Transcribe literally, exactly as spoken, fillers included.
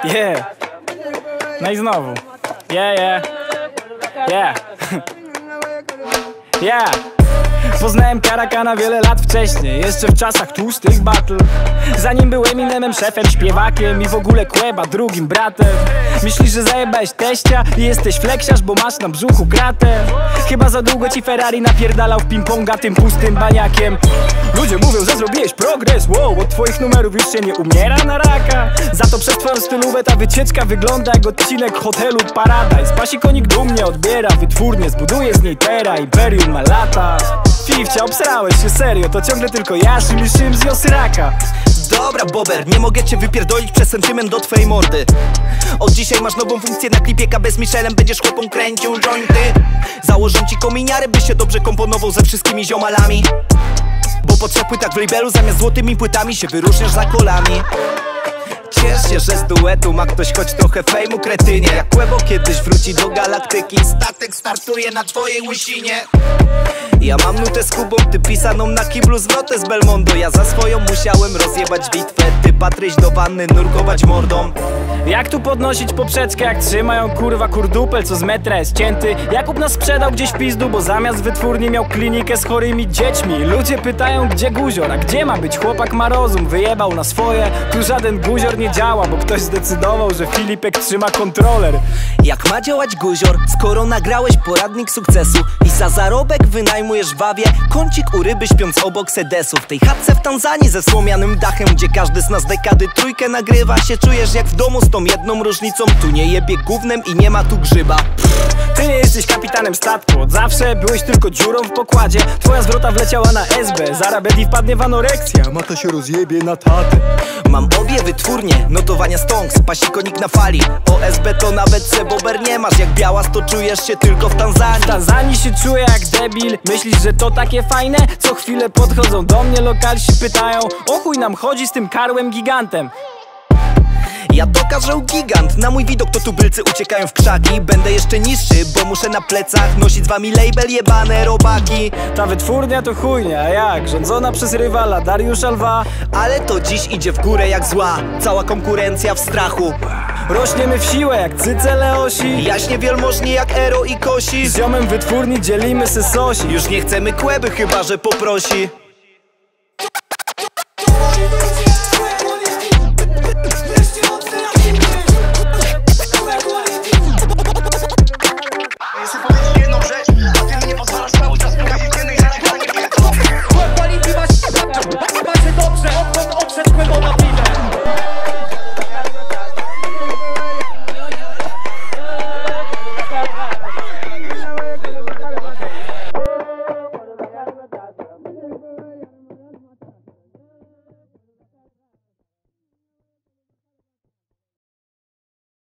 Yeah. No i znowu. Yeah, yeah. Yeah. Yeah. Poznałem Karakana wiele lat wcześniej, jeszcze w czasach tłustych battle. Zanim był Eminemem, szefem, śpiewakiem i w ogóle Queba drugim bratem. Myślisz, że zajebałeś teścia i jesteś fleksiarz, bo masz na brzuchu kratę? Chyba za długo ci Ferrari napierdalał w ping-ponga tym pustym baniakiem. Ludzie mówią, że zrobiłeś progres, wow, od twoich numerów już się nie umiera na raka. Za to przez twoją stylówę ta wycieczka wygląda jak odcinek hotelu Paradise. Pasikonik dumnie odbiera wytwórnię, zbuduje z niej tera, imperium ma lata. Fifcia, obsrałeś się serio, to ciągle tylko ja szym z Josyraka. Dobra, Bober, nie mogę cię wypierdolić przez sentyment do twojej mordy. Od dzisiaj masz nową funkcję na klipie K B z Michelem, będziesz chłopą kręcił jointy. Założę ci kominiarę, byś się dobrze komponował ze wszystkimi ziomalami. Bo po trzech płytach w labelu zamiast złotymi płytami się wyróżniasz za kolami. Ciesz się, że z duetu ma ktoś choć trochę fejmu, kretynie. Jak Quebo kiedyś wróci do galaktyki, statek startuje na twojej łysinie. Ja mam nutę z Kubą, ty pisaną na kiblu zwrotę z Belmondo. Ja za swoją musiałem rozjebać bitwę, ty Patryś do wanny nurkować mordą. Jak tu podnosić poprzeczkę, jak trzymają kurwa kurdupel, co z metra jest cięty? Jakub nas sprzedał gdzieś w pizdu, bo zamiast wytwórni miał klinikę z chorymi dziećmi. Ludzie pytają, gdzie guzior, a gdzie ma być? Chłopak ma rozum, wyjebał na swoje. Tu żaden guzior nie działa, bo ktoś zdecydował, że Filipek trzyma kontroler. Jak ma działać guzior, skoro nagrałeś poradnik sukcesu i za zarobek wynajmujesz wawie kącik u ryby śpiąc obok sedesu? W tej chatce w Tanzanii ze słomianym dachem, gdzie każdy z nas dekady trójkę nagrywa, się czujesz jak w domu z tą jedną różnicą, tu nie jebie gównem i nie ma tu grzyba. Ty nie jesteś kapitanem statku, od zawsze byłeś tylko dziurą w pokładzie. Twoja zwrota wleciała na S B, zara Betty wpadnie w anoreksję, a mata się rozjebie na tatę. Mam obie wytwórnie, notowania stonks, pasikonik na fali. O S B to nawet se Bober nie masz, jak Białas to czujesz się tylko w Tanzanii. W Tanzanii się czuję jak debil, myślisz, że to takie fajne? Co chwilę podchodzą do mnie lokalsi, pytają, o chuj nam chodzi z tym karłem gigantem. Ja dokażę gigant, na mój widok to tubylcy uciekają w krzaki. Będę jeszcze niższy, bo muszę na plecach nosić z wami label jebane robaki. Ta wytwórnia to chujnia, a jak? Rządzona przez rywala Dariusza Lwa. Ale to dziś idzie w górę jak zła, cała konkurencja w strachu. Rośniemy w siłę jak cyce Leosi, jaśnie wielmożni jak Ero i Kosi. Z ziomem wytwórni dzielimy se sosi. Już nie chcemy Queby, chyba że poprosi.